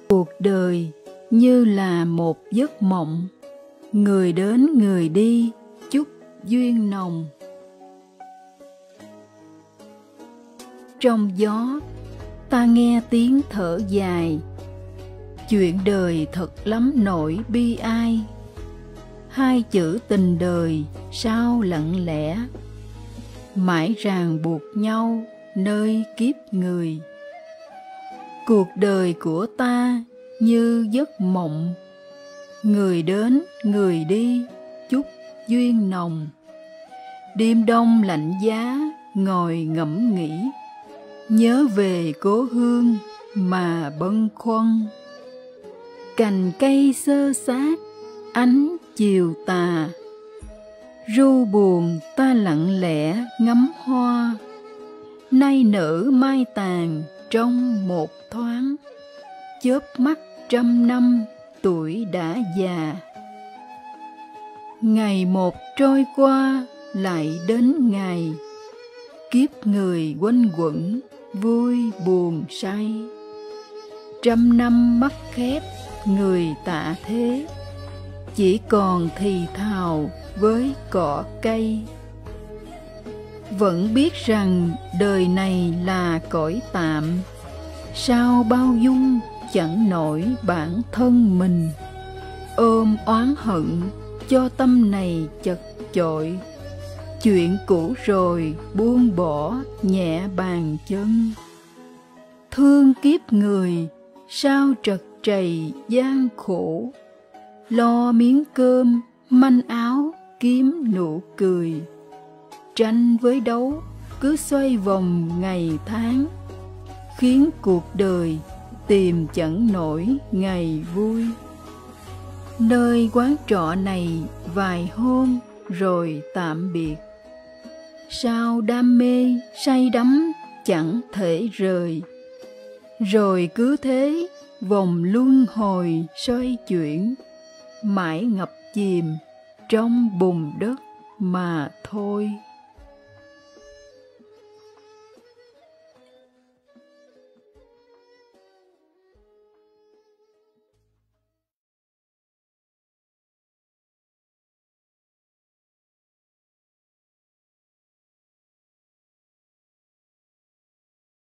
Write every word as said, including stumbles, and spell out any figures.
Cuộc đời như là một giấc mộng, người đến người đi, chúc duyên nồng. Trong gió, ta nghe tiếng thở dài, chuyện đời thật lắm nỗi bi ai. Hai chữ tình đời sao lặng lẽ, mãi ràng buộc nhau nơi kiếp người. Cuộc đời của ta như giấc mộng, người đến người đi, chúc duyên nồng. Đêm đông lạnh giá ngồi ngẫm nghĩ, nhớ về cố hương mà bâng khuâng. Cành cây xơ xác ánh chiều tà, ru buồn ta lặng lẽ ngắm hoa. Nay nở mai tàn trong một thoáng, chớp mắt trăm năm tuổi đã già. Ngày một trôi qua lại đến ngày, kiếp người quanh quẩn vui buồn say. Trăm năm mắt khép người tạ thế, chỉ còn thì thào với cỏ cây. Vẫn biết rằng đời này là cõi tạm, sao bao dung chẳng nổi bản thân mình. Ôm oán hận cho tâm này chật chội, chuyện cũ rồi buông bỏ nhẹ bàn chân. Thương kiếp người sao trật trầy gian khổ, lo miếng cơm manh áo kiếm nụ cười. Tranh với đấu cứ xoay vòng ngày tháng, khiến cuộc đời tìm chẳng nổi ngày vui. Nơi quán trọ này vài hôm rồi tạm biệt, sao đam mê say đắm chẳng thể rời. Rồi cứ thế vòng luân hồi xoay chuyển, mãi ngập chìm trong bùn đất mà thôi.